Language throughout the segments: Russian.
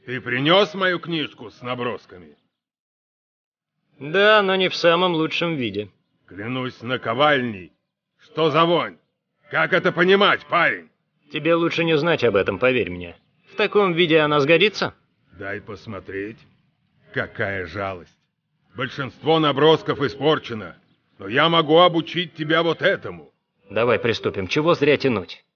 Ты принес мою книжку с набросками? Да, но не в самом лучшем виде. Клянусь наковальней. Что за вонь? Как это понимать, парень? Тебе лучше не знать об этом, поверь мне. В таком виде она сгодится? Дай посмотреть. Какая жалость. Большинство набросков испорчено, но я могу обучить тебя вот этому. Давай приступим. Чего зря тянуть?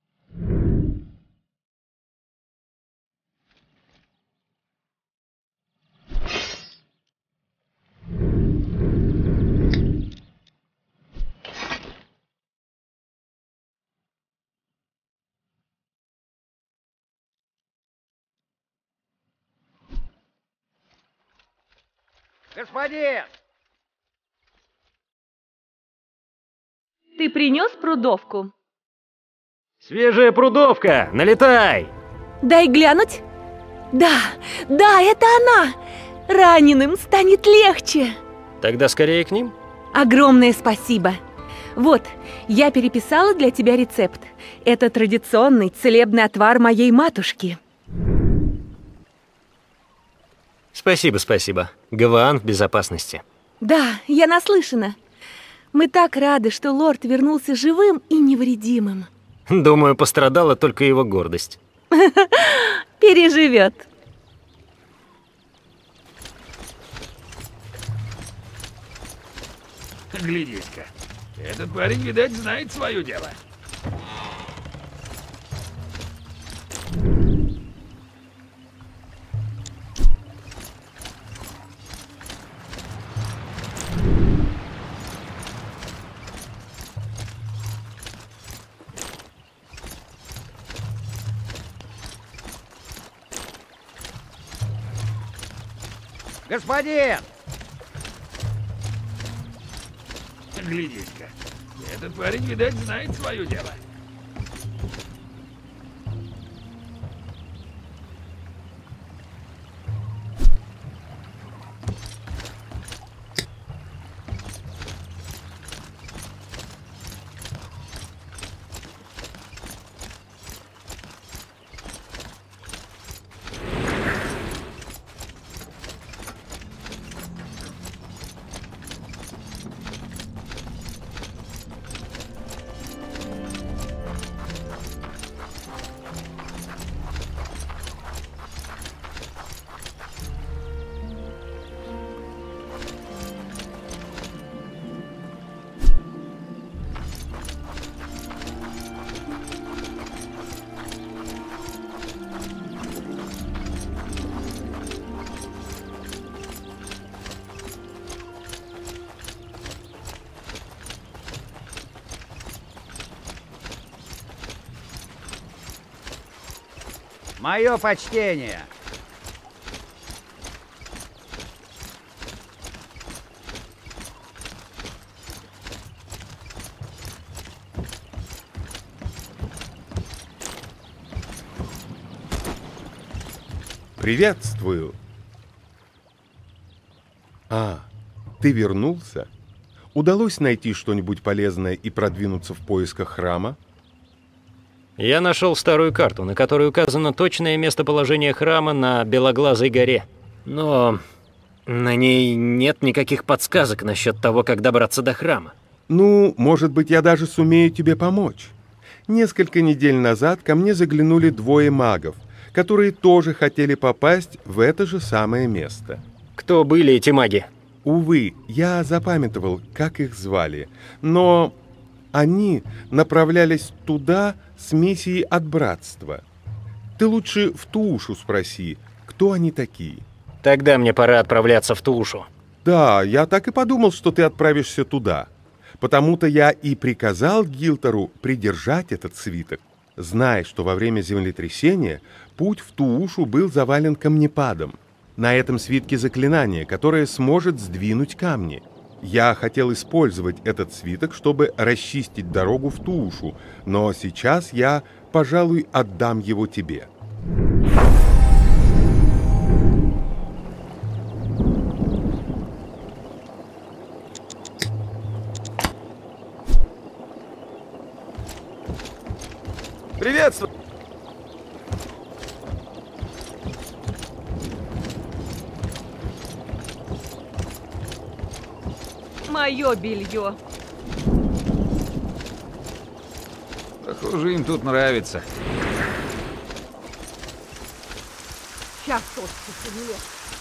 Господин! Ты принес прудовку? Свежая прудовка! Налетай! Дай глянуть. Да, это она! Раненым станет легче. Тогда скорее к ним. Огромное спасибо. Вот, я переписала для тебя рецепт. Это традиционный целебный отвар моей матушки. Спасибо. Гаваан в безопасности. Да, я наслышана. Мы так рады, что лорд вернулся живым и невредимым. Думаю, пострадала только его гордость. Переживет. Глядись-ка, этот парень, видать, знает свое дело. Господин! Глядись-ка, этот парень, видать, знает свое дело. Мое почтение. Приветствую. Ты вернулся? Удалось найти что-нибудь полезное и продвинуться в поисках храма? Я нашел старую карту, на которой указано точное местоположение храма на Белоглазой горе. Но на ней нет никаких подсказок насчет того, как добраться до храма. Ну, может быть, я даже сумею тебе помочь. Несколько недель назад ко мне заглянули двое магов, которые тоже хотели попасть в это же самое место. Кто были эти маги? Увы, я запамятовал, как их звали, но они направлялись туда с миссией от братства. Ты лучше в Тушу спроси, кто они такие. Тогда мне пора отправляться в Тушу. Да, я так и подумал, что ты отправишься туда. Потому-то я и приказал Гилтору придержать этот свиток, зная, что во время землетрясения путь в Тушу был завален камнепадом. На этом свитке заклинание, которое сможет сдвинуть камни. Я хотел использовать этот свиток, чтобы расчистить дорогу в Тушу, но сейчас я, пожалуй, отдам его тебе. Приветствую! Мое белье. Похоже, им тут нравится. Сейчас точно нет.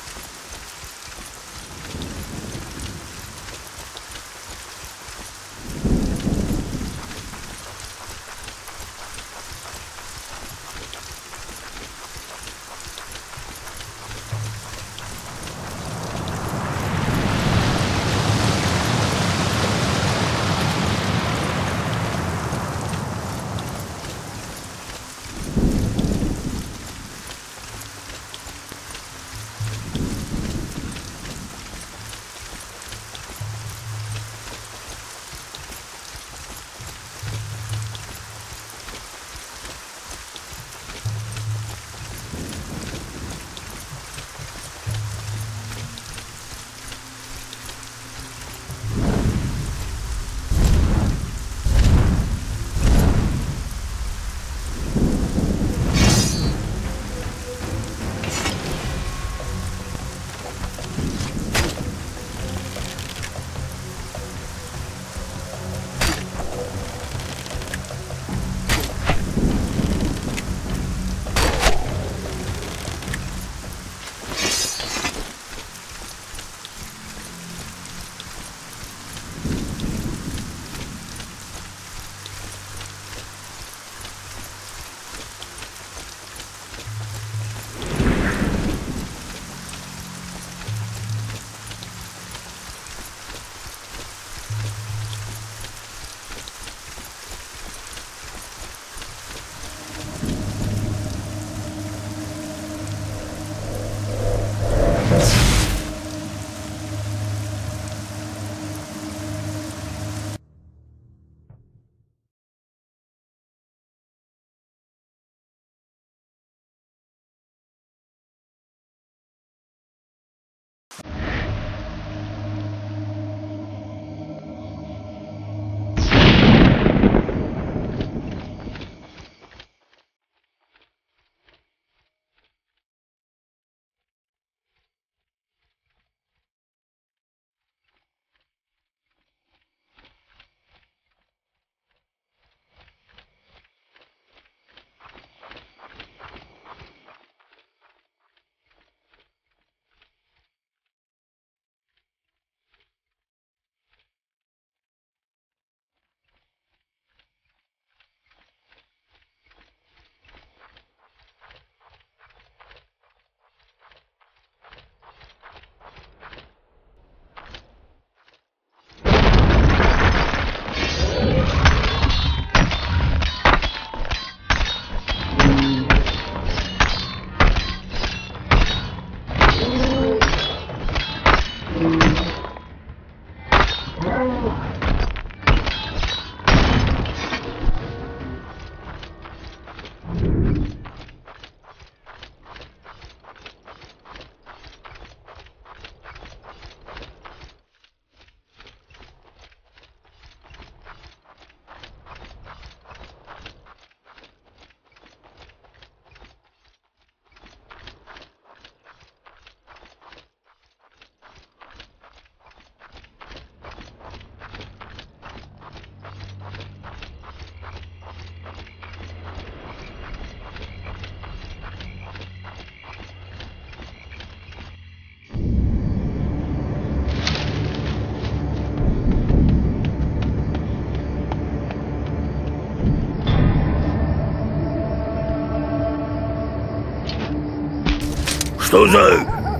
Что за...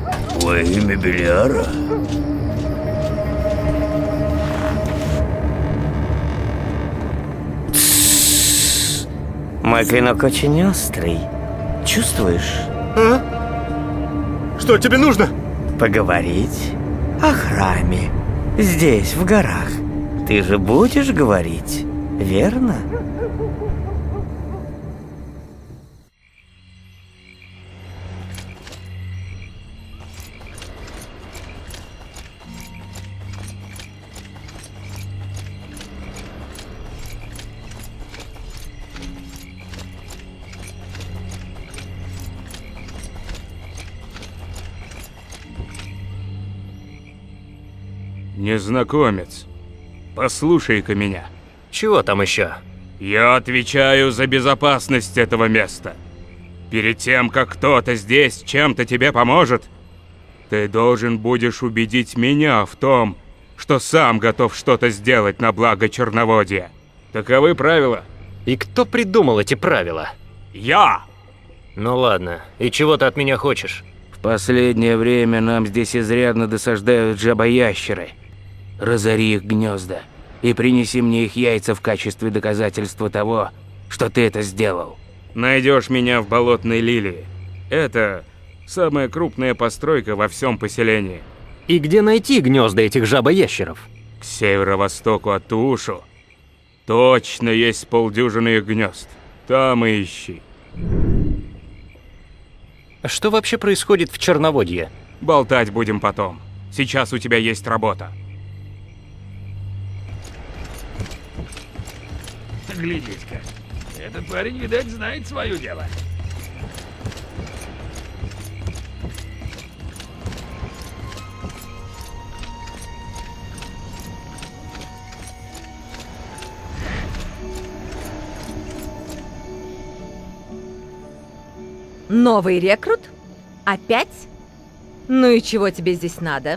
во имя Белиара? Мой клинок очень острый. Чувствуешь? А? Что тебе нужно? Поговорить о храме. Здесь, в горах. Ты же будешь говорить, верно? Незнакомец, послушай-ка меня. Чего там еще? Я отвечаю за безопасность этого места. Перед тем, как кто-то здесь чем-то тебе поможет, ты должен будешь убедить меня в том, что сам готов что-то сделать на благо Черноводья. Таковы правила. И кто придумал эти правила? Я! Ну ладно, и чего ты от меня хочешь? В последнее время нам здесь изрядно досаждают жабоящеры. Разори их гнезда и принеси мне их яйца в качестве доказательства того, что ты это сделал. Найдешь меня в Болотной Лилии. Это самая крупная постройка во всем поселении. И где найти гнезда этих жабоящеров? К северо-востоку от Туушу точно есть полдюжины их гнезд. Там и ищи. А что вообще происходит в Черноводье? Болтать будем потом. Сейчас у тебя есть работа. Глядите-ка, этот парень, видать, знает свое дело. Новый рекрут? Опять? Ну и чего тебе здесь надо?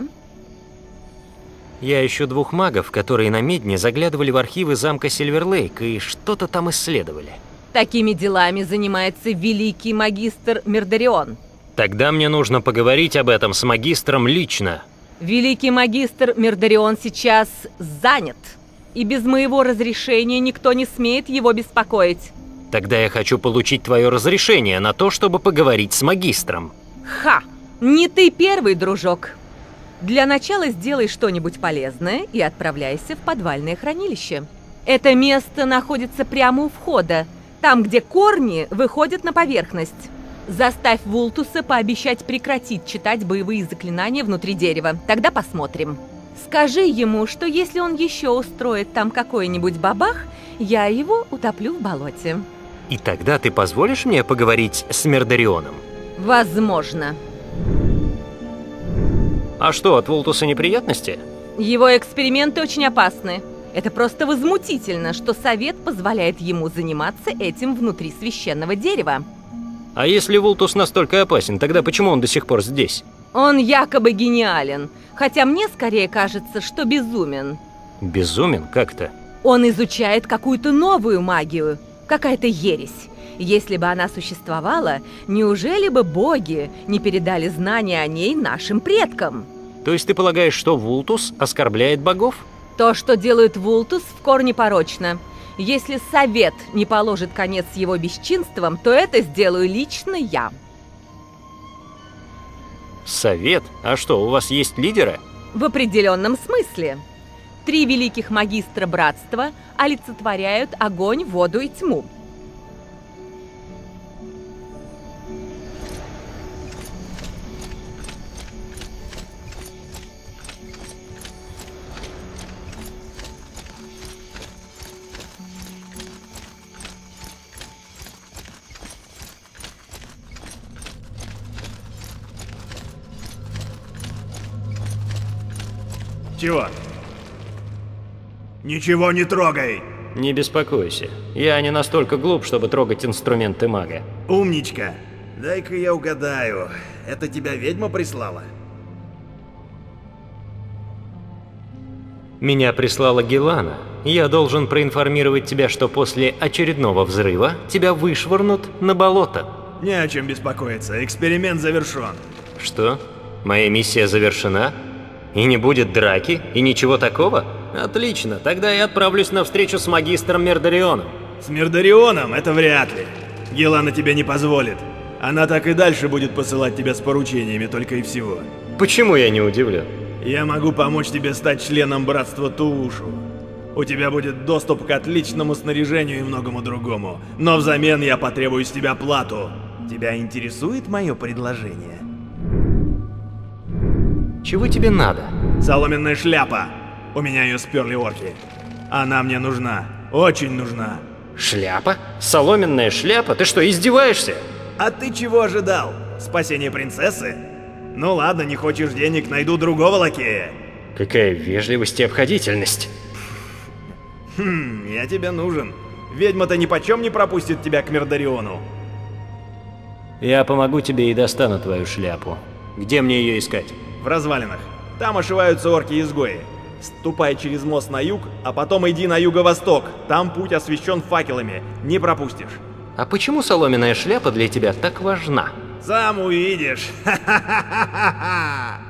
Я ищу 2 магов, которые на Медне заглядывали в архивы замка Сильверлейк и что-то там исследовали. Такими делами занимается великий магистр Мирдарион. Тогда мне нужно поговорить об этом с магистром лично. Великий магистр Мирдарион сейчас занят. И без моего разрешения никто не смеет его беспокоить. Тогда я хочу получить твое разрешение на то, чтобы поговорить с магистром. Ха! Не ты первый, дружок. Для начала сделай что-нибудь полезное и отправляйся в подвальное хранилище. Это место находится прямо у входа, там, где корни выходят на поверхность. Заставь Вултуса пообещать прекратить читать боевые заклинания внутри дерева. Тогда посмотрим. Скажи ему, что если он еще устроит там какой-нибудь бабах, я его утоплю в болоте. И тогда ты позволишь мне поговорить с Мирдарионом? Возможно. А что, от Вултуса неприятности? Его эксперименты очень опасны. Это просто возмутительно, что совет позволяет ему заниматься этим внутри священного дерева. А если Вултус настолько опасен, тогда почему он до сих пор здесь? Он якобы гениален, хотя мне скорее кажется, что безумен. Безумен? Как-то? Он изучает какую-то новую магию, какая-то ересь. Если бы она существовала, неужели бы боги не передали знания о ней нашим предкам? То есть ты полагаешь, что Вултус оскорбляет богов? То, что делает Вултус, в корне порочно. Если совет не положит конец его бесчинствам, то это сделаю лично я. Совет? А что, у вас есть лидеры? В определенном смысле. 3 великих магистра братства олицетворяют огонь, воду и тьму. Чего? Ничего не трогай! Не беспокойся. Я не настолько глуп, чтобы трогать инструменты мага. Умничка! Дай-ка я угадаю. Это тебя ведьма прислала? Меня прислала Гелана. Я должен проинформировать тебя, что после очередного взрыва тебя вышвырнут на болото. Не о чем беспокоиться. Эксперимент завершен. Что? Моя миссия завершена? И не будет драки? И ничего такого? Отлично, тогда я отправлюсь на встречу с магистром Мирдарионом. С Мирдарионом? Это вряд ли. Гелана тебе не позволит. Она так и дальше будет посылать тебя с поручениями, только и всего. Почему я не удивлен? Я могу помочь тебе стать членом братства Туушу. У тебя будет доступ к отличному снаряжению и многому другому. Но взамен я потребую с тебя плату. Тебя интересует мое предложение? Чего тебе надо? Соломенная шляпа. У меня ее сперли орки. Она мне нужна. Очень нужна. Шляпа? Соломенная шляпа? Ты что, издеваешься? А ты чего ожидал? Спасение принцессы? Ну ладно, не хочешь денег, найду другого лакея. Какая вежливость и обходительность. Я тебе нужен. Ведьма-то нипочем не пропустит тебя к Мердариону. Я помогу тебе и достану твою шляпу. Где мне ее искать? В развалинах. Там ошиваются орки-изгои. Ступай через мост на юг, а потом иди на юго-восток. Там путь освещен факелами. Не пропустишь. А почему соломенная шляпа для тебя так важна? Сам увидишь. Ха-ха-ха-ха-ха!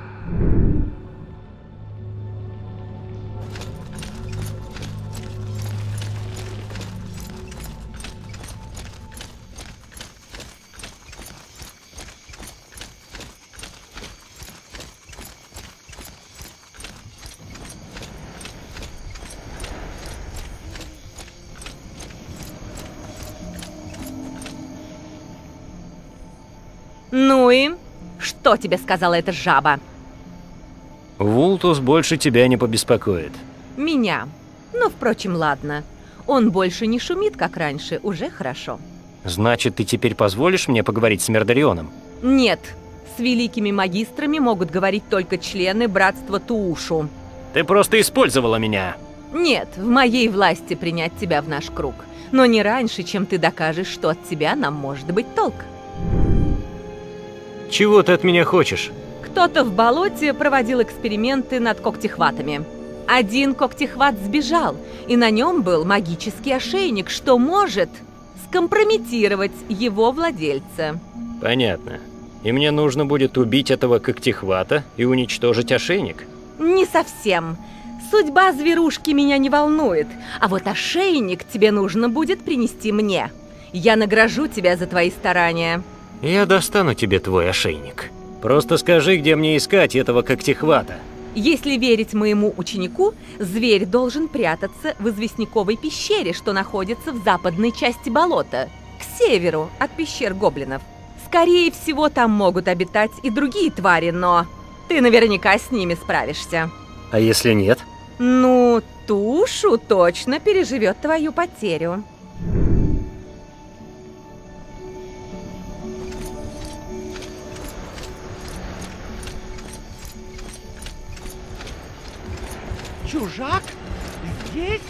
Ну и? Что тебе сказала эта жаба? Вултус больше тебя не побеспокоит. Меня. Ну, впрочем, ладно. Он больше не шумит, как раньше, уже хорошо. Значит, ты теперь позволишь мне поговорить с Мердарионом? Нет. С великими магистрами могут говорить только члены братства Туушу. Ты просто использовала меня. Нет, в моей власти принять тебя в наш круг. Но не раньше, чем ты докажешь, что от тебя нам может быть толк. Чего ты от меня хочешь? Кто-то в болоте проводил эксперименты над когтехватами. Один когтехват сбежал, и на нем был магический ошейник, что может скомпрометировать его владельца. Понятно. И мне нужно будет убить этого когтехвата и уничтожить ошейник? Не совсем. Судьба зверушки меня не волнует, а вот ошейник тебе нужно будет принести мне. Я награжу тебя за твои старания. Я достану тебе твой ошейник. Просто скажи, где мне искать этого когтехвата. Если верить моему ученику, зверь должен прятаться в известняковой пещере, что находится в западной части болота, к северу от пещер гоблинов. Скорее всего, там могут обитать и другие твари, но ты наверняка с ними справишься. А если нет? Ну, Тушу точно переживет твою потерю. Чужак? Здесь?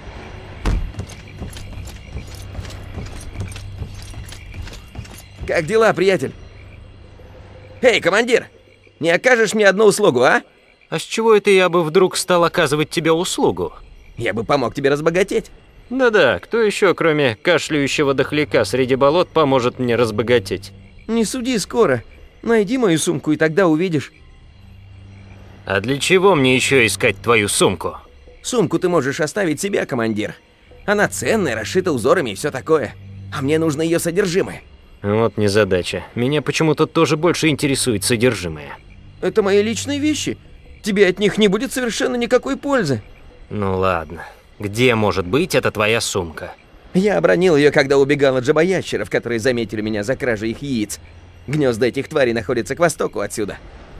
Как дела, приятель? Эй, командир, не окажешь мне одну услугу, а? А с чего это я бы вдруг стал оказывать тебе услугу? Я бы помог тебе разбогатеть. Да-да, кто еще, кроме кашляющего дохляка среди болот, поможет мне разбогатеть? Не суди скоро. Найди мою сумку, и тогда увидишь. А для чего мне еще искать твою сумку? Сумку ты можешь оставить себе, командир. Она ценная, расшита узорами и все такое. А мне нужно ее содержимое. Вот незадача. Меня почему-то тоже больше интересует содержимое. Это мои личные вещи. Тебе от них не будет совершенно никакой пользы. Ну ладно. Где может быть эта твоя сумка? Я обронил ее, когда убегал от жабоящеров, которые заметили меня за кражей их яиц. Гнезда этих тварей находятся к востоку отсюда.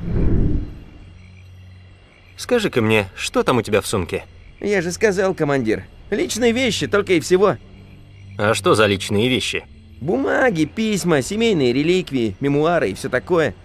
Скажи-ка мне, что там у тебя в сумке? Я же сказал, командир. Личные вещи, только и всего. А что за личные вещи? Бумаги, письма, семейные реликвии, мемуары и все такое.